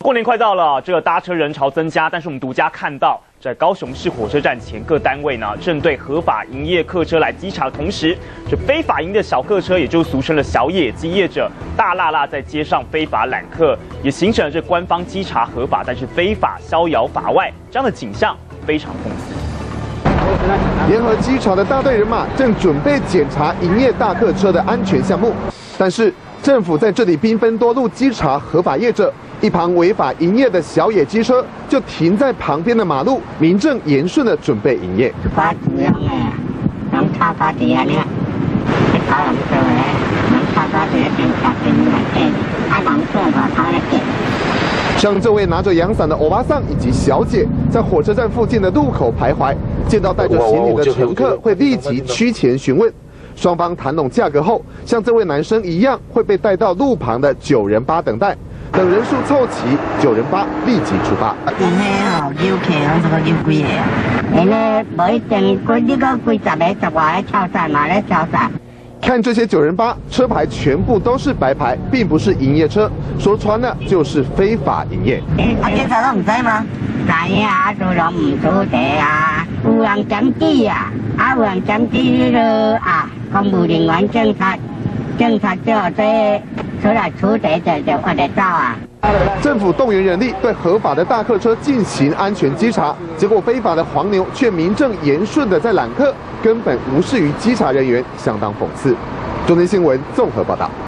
过年快到了，这个搭车人潮增加，但是我们独家看到，在高雄市火车站前各单位呢，正对合法营业客车来稽查的同时，这非法营业的小客车，也就是俗称的小野鸡业者，大辣辣在街上非法揽客，也形成了这官方稽查合法，但是非法逍遥法外这样的景象，非常讽刺。 联合稽查的大队人马正准备检查营业大客车的安全项目，但是政府在这里兵分多路稽查合法业者，一旁违法营业的小野鸡车就停在旁边的马路，民正言顺的准备营业。像这位拿着阳伞的欧巴桑以及小姐，在火车站附近的路口徘徊，见到带着行李的乘客会立即趋前询问。双方谈拢价格后，像这位男生一样会被带到路旁的9人巴等待，等人数凑齐，9人巴立即出发。看这些9人巴，车牌全部都是白牌，并不是营业车，说穿了就是非法营业。 警察都唔知吗？知啊，做咗唔做地啊，有人檢機啊，有人檢機呢公務人員警察叫這出來處理就我哋走啊。 政府动员人力对合法的大客车进行安全稽查，结果非法的黄牛却名正言顺的在揽客，根本无视于稽查人员，相当讽刺。中天新闻综合报道。